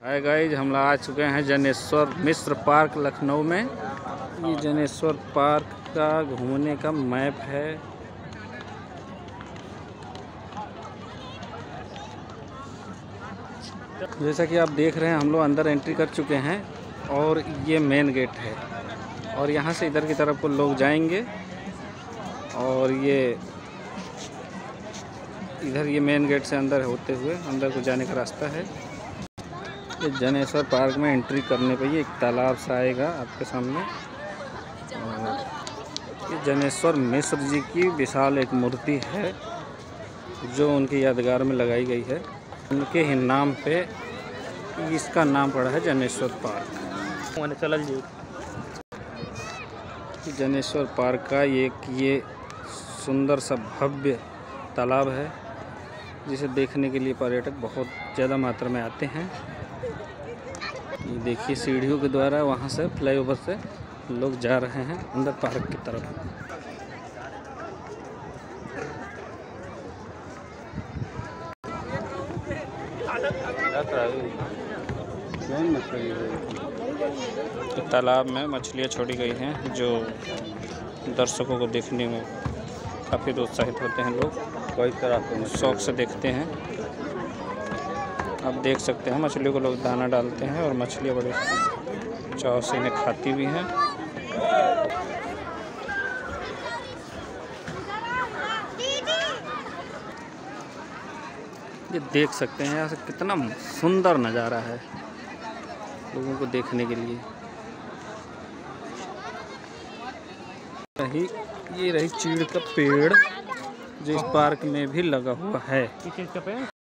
Hi guys, हम आ चुके हैं जनेश्वर मिश्र पार्क लखनऊ में। ये जनेश्वर पार्क का घूमने का मैप है। जैसा कि आप देख रहे हैं, हम लोग अंदर एंट्री कर चुके हैं और ये मेन गेट है और यहाँ से इधर की तरफ को लोग जाएंगे और ये इधर ये मेन गेट से अंदर होते हुए अंदर को जाने का रास्ता है। ये जनेश्वर पार्क में एंट्री करने पर ये एक तालाब सा आएगा आपके सामने। ये जनेश्वर मिश्र जी की विशाल एक मूर्ति है जो उनकी यादगार में लगाई गई है। उनके ही नाम पे इसका नाम पड़ा है जनेश्वर पार्क। चल जी जनेश्वर पार्क का ये सुंदर सा भव्य तालाब है जिसे देखने के लिए पर्यटक बहुत ज़्यादा मात्रा में आते हैं। ये देखिए, सीढ़ियों के द्वारा वहाँ से फ्लाईओवर से लोग जा रहे हैं अंदर पार्क की तरफ। तालाब में मछलियाँ छोड़ी गई हैं जो दर्शकों को देखने में काफ़ी उत्साहित होते हैं। लोग कई तरह के शौक से देखते हैं। आप देख सकते हैं मछलियों को लोग दाना डालते हैं और मछलियाँ बड़े चाव से इन्हें खाती भी हैं। ये देख सकते हैं यहाँ से कितना सुंदर नज़ारा है लोगों को देखने के लिए। ये रही चीड़ का पेड़ जो इस पार्क में भी लगा हुआ है।